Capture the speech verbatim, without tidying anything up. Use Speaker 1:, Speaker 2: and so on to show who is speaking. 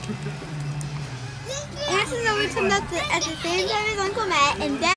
Speaker 1: Anson's always comes up at the same time as Uncle Matt, and then